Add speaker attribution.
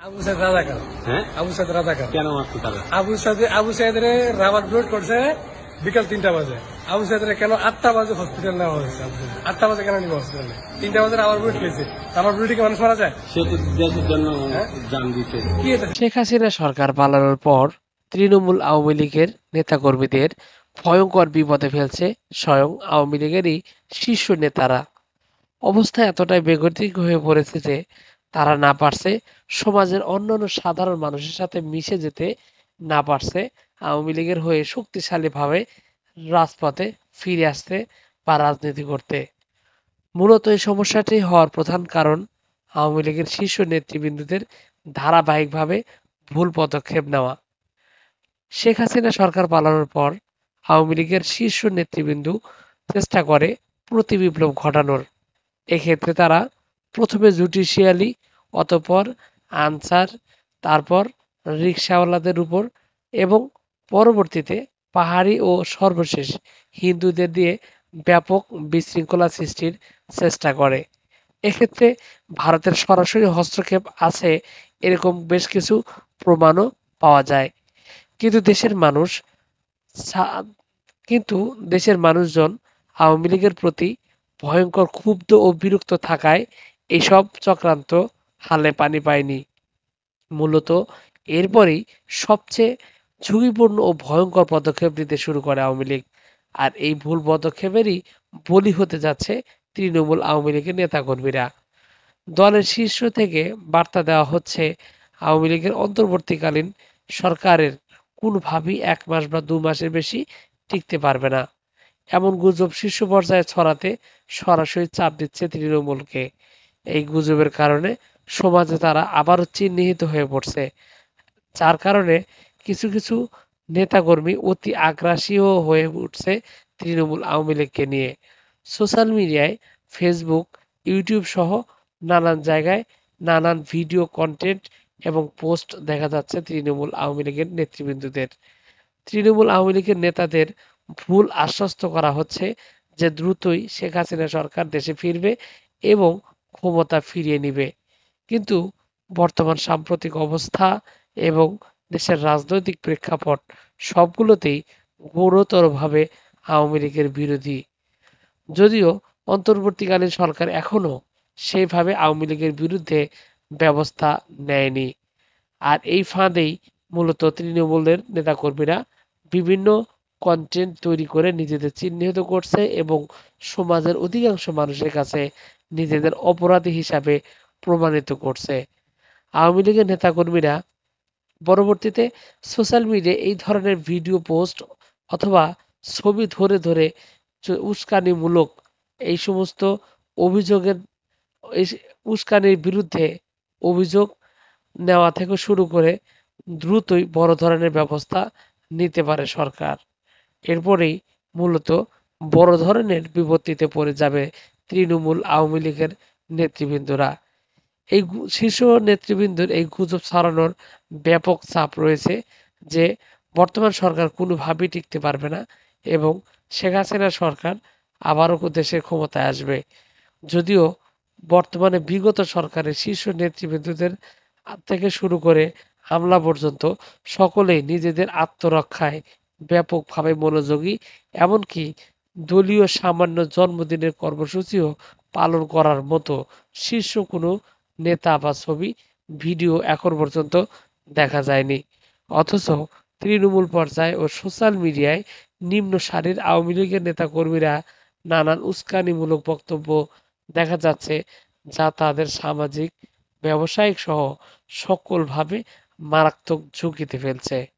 Speaker 1: আবু সাইদ রাজাকার।
Speaker 2: হ্যাঁ,
Speaker 1: আবু সাইদ রাজাকার।
Speaker 2: কেন মারছে তারা?
Speaker 1: আবু সাইদের রাবার ব্লড করছে বিকাল 3টা বাজে। আবু সাইদের কেন 8টা বাজে হসপিটাল নেওয়া হয়েছে? 8টা বাজে কেন নিব হসপিটালে? 3টা বাজে রাবার ব্লড খেয়েছে। রাবার ব্লডে কি মানুষ মারা যায়?
Speaker 2: সে তো দেশের জন্য জান দিতে।
Speaker 1: কি এটা?
Speaker 3: শেখ হাসিনা সরকার পালানোর পর তৃণমূল আওয়ামী লীগের নেতাকর্মীদের ভয়ঙ্কর বিপদে ফেলছে স্বয়ং আওয়ামী লীগেরই শীর্ষ নেতারা। অবস্থা এতটাই বেগতিক হয়ে পড়েছে যে তারা না পারছে সমাজের অন্যান্য সাধারণ মানুষের সাথে মিশে যেতে, না পারছে আওয়ামী লীগের হয়ে শক্তিশালীভাবে রাজপথে ফিরে আসতে বা রাজনীতি করতে। মূলত এই সমস্যাটি হওয়ার প্রধান কারণ আওয়ামী লীগের শীর্ষ নেতৃবৃন্দদের ধারাবাহিকভাবে ভুল পদক্ষেপ নেওয়া। শেখ হাসিনা সরকার পালানোর পর আওয়ামী লীগের শীর্ষ নেতৃবৃন্দ চেষ্টা করে প্রতিবিপ্লব ঘটানোর। এক্ষেত্রে তারা প্রথমে জুডিশিয়ালি, অতঃপর আনসার, তারপর রিকশাওয়ালাদের উপর এবং পরবর্তীতে পাহাড়ি ও সর্বশেষ হিন্দুদের দিয়ে ব্যাপক বিশৃঙ্খলা সৃষ্টির চেষ্টা করে। এক্ষেত্রে ভারতের সরাসরি হস্তক্ষেপ আছে এরকম বেশ কিছু প্রমাণও পাওয়া যায়। কিন্তু দেশের মানুষ সা- কিন্তু দেশের মানুষজন আওয়ামী লীগের প্রতি ভয়ঙ্কর ক্ষুব্ধ ও বিরক্ত থাকায় এসব চক্রান্ত হালে পানি পায়নি। মূলত এরপরেই সবচেয়ে ঝুঁকিপূর্ণ ও ভয়ঙ্কর পদক্ষেপ নিতে শুরু করে আওয়ামী লীগ। আর এই ভুল পদক্ষেপেরই বলি হতে যাচ্ছে তৃণমূল আওয়ামী লীগের নেতাকর্মীরা। দলের শীর্ষ থেকে বার্তা দেওয়া হচ্ছে আওয়ামী লীগের অন্তর্বর্তীকালীন সরকারের কোনোভাবেই 1 মাস বা 2 মাসের বেশি টিকতে পারবে না। এমন গুজব শীর্ষ পর্যায়ে ছড়াতে সরাসরি চাপ দিচ্ছে তৃণমূলকে। এই গুজবের কারণে সমাজে তারা আবারও চিহ্নিত হয়ে পড়ছে, যার কারণে কিছু কিছু নেতাকর্মী অতি আগ্রাসীও হয়ে উঠছে তৃণমূল আওয়ামী লীগকে নিয়ে। সোশ্যাল মিডিয়ায় ফেসবুক, ইউটিউব সহ নানান জায়গায় নানান ভিডিও কন্টেন্ট এবং পোস্ট দেখা যাচ্ছে তৃণমূল আওয়ামী লীগের নেতৃবৃন্দদের। তৃণমূল আওয়ামী লীগের নেতাদের ভুল আশ্বস্ত করা হচ্ছে যে দ্রুতই শেখ হাসিনা সরকার দেশে ফিরবে এবং ক্ষমতা ফিরিয়ে নিবে। কিন্তু বর্তমান সাম্প্রতিক অবস্থা এবং দেশের রাজনৈতিক প্রেক্ষাপট সবগুলোতেই গুরুতরভাবে আওয়ামী লীগের বিরোধী। যদিও অন্তর্বর্তীকালীন সরকার এখনো সেইভাবে আওয়ামী লীগের বিরুদ্ধে ব্যবস্থা নেয়নি। আর এই ফাঁদেই মূলত তৃণমূলের নেতাকর্মীরা বিভিন্ন কন্টেন্ট তৈরি করে নিজেদের চিহ্নিত করছে এবং সমাজের অধিকাংশ মানুষের কাছে নিজেদের অপরাধী হিসাবে প্রমাণিত করছে। আওয়ামী লীগের নেতাকর্মীরা পরবর্তীতে সোশ্যাল মিডিয়ায় এই ধরনের ভিডিও পোস্ট অথবা ছবি ধরে ধরে উস্কানিমূলক এই সমস্ত অভিযোগের এই উস্কানির বিরুদ্ধে অভিযোগ নেওয়া থেকে শুরু করে দ্রুতই বড় ধরনের ব্যবস্থা নিতে পারে সরকার। এরপরেই মূলত বড় ধরনের বিপত্তিতে পড়ে যাবে তৃণমূল আওয়ামী লীগের নেতৃবৃন্দরা। এই শীর্ষ নেতৃবৃন্দের এই গুজব ছড়ানোর ব্যাপক চাপ রয়েছে যে বর্তমান সরকার কোনোভাবেই টিকতে পারবে না এবং শেখ হাসিনা সরকার আবারও দেশের ক্ষমতায় আসবে। যদিও বর্তমানে বিগত সরকারের শীর্ষ নেতৃবৃন্দদের থেকে শুরু করে হামলা পর্যন্ত সকলেই নিজেদের আত্মরক্ষায় ব্যাপকভাবে মনোযোগী, এমনকি দলীয় সামান্য জন্মদিনের কর্মসূচিও পালন করার মতো শীর্ষ কোনো নেতা বা ছবি, ভিডিও এখন পর্যন্ত দেখা যায়নি। অথচ তৃণমূল পর্যায়ে ও সোশ্যাল মিডিয়ায় নিম্ন সারির আওয়ামী লীগের নেতাকর্মীরা নানান উস্কানিমূলক বক্তব্য দেখা যাচ্ছে, যা তাদের সামাজিক, ব্যবসায়িক সহ সকলভাবে মারাত্মক ঝুঁকিতে ফেলছে।